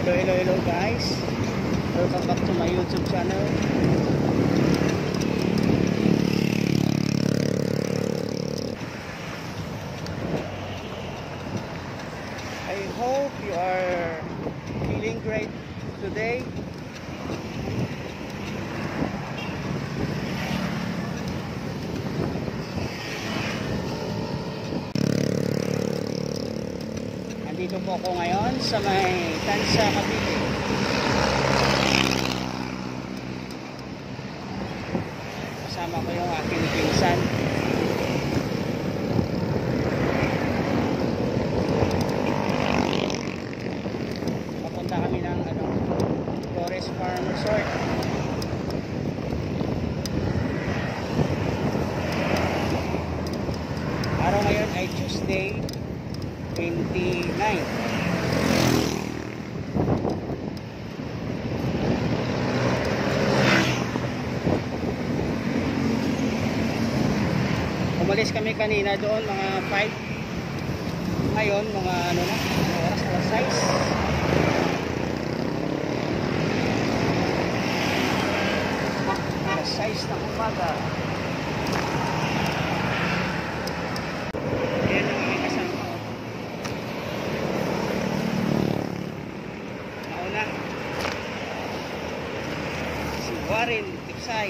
Hello guys, welcome back to my YouTube channel. I hope you are feeling great today. Nandito po ako ngayon sa may Tansa, Cavite. Kasama ko yung aking pinsan. Papunta kami ng Forest Farm Resort. Araw ngayon ay Tuesday 29. Umalis kami kanina doon mga 5. Ngayon mga oras, alas 6. Alas 6 ng umaga. Ayan ang mga kasama ko. Nauna si Warren Tipsay.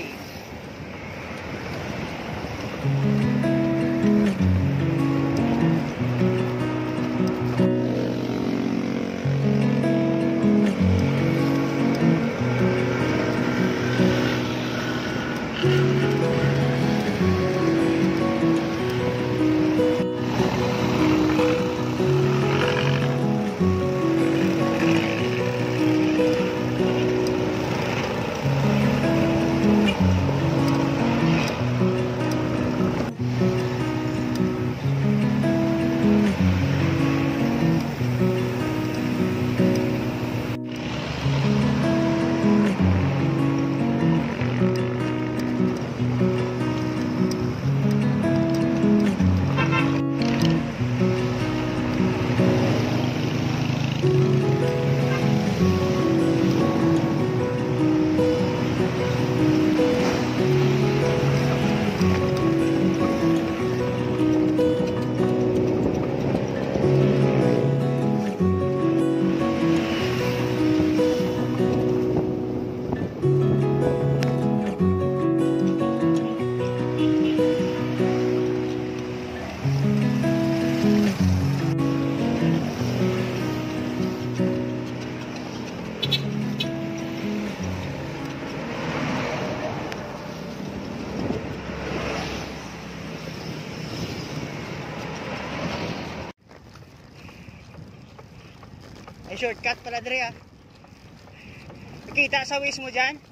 Ay, shortcut pala dre ah. Nakita sa ways mo dyan?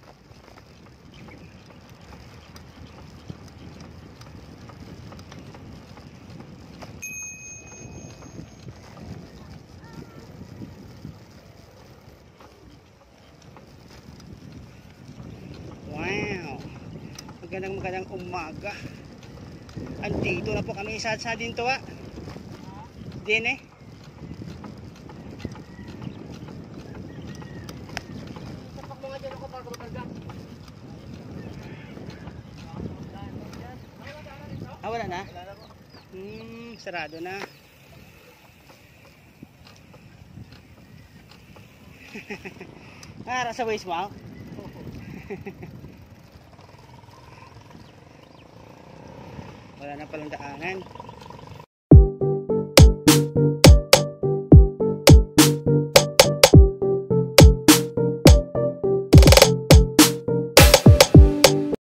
Wow, magandang umaga. Andito na po kami sa Dintoa. Din eh. Ah, wala na? Sarado na. Nara sa waste mo? Wala na palang daanan.